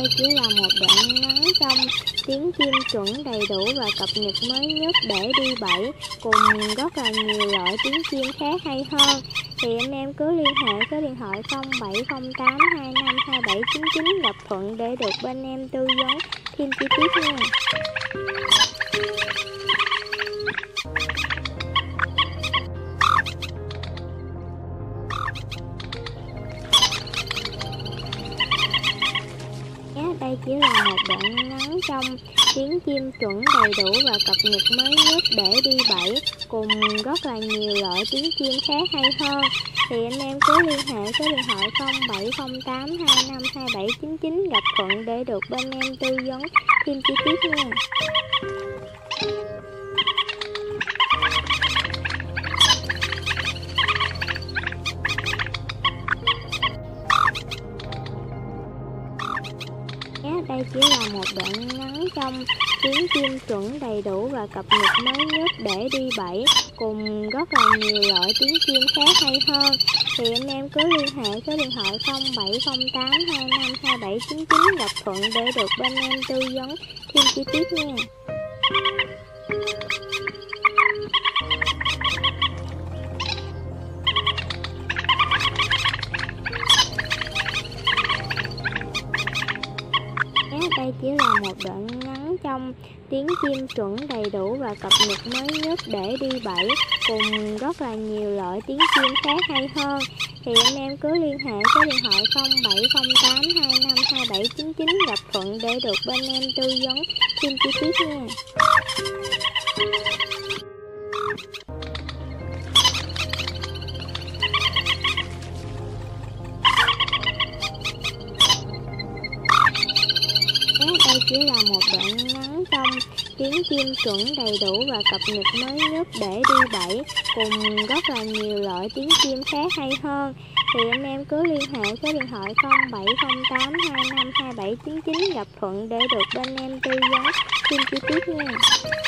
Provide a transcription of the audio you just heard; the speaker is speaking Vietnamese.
đây chỉ là một đoạn ngắn trong tiếng chim chuẩn đầy đủ và cập nhật mới nhất để đi bẫy, cùng rất là nhiều loại tiếng chim khác hay hơn. Thì anh em cứ liên hệ số điện thoại 0708252799 gặp Thuận để được bên em tư vấn thêm chi tiết nha. Đây chỉ là một đoạn ngắn trong tiếng chim chuẩn đầy đủ và cập nhật mới nhất để đi bẫy, cùng rất là nhiều loại tiếng chim khác hay hơn. Thì anh em cứ liên hệ số điện thoại 0708252799 gặp Thuận để được bên em tư vấn thêm chi tiết nha. Đây chỉ là một đoạn ngắn trong tiếng chim chuẩn đầy đủ và cập nhật mới nhất để đi bẫy, cùng rất là nhiều loại tiếng chim khác hay hơn. Thì anh em cứ liên hệ số điện thoại 0708252799 gặp Thuận để được bên em tư vấn thêm chi tiết nha. Đây chỉ là một đoạn ngắn trong tiếng chim chuẩn đầy đủ và cập nhật mới nhất để đi bẫy, cùng rất là nhiều loại tiếng chim khác hay hơn. Thì anh em cứ liên hệ số điện thoại 0708252799 gặp Thuận để được bên em tư vấn thêm chi tiết nha. Đây chỉ là một đoạn ngắn trong tiếng chim chuẩn đầy đủ và cập nhật mới nhất để đi bẫy, cùng rất là nhiều loại tiếng chim khác hay hơn. Thì anh em cứ liên hệ số điện thoại 0708252799 gặp Thuận để được bên em tư vấn thêm chi tiết nha.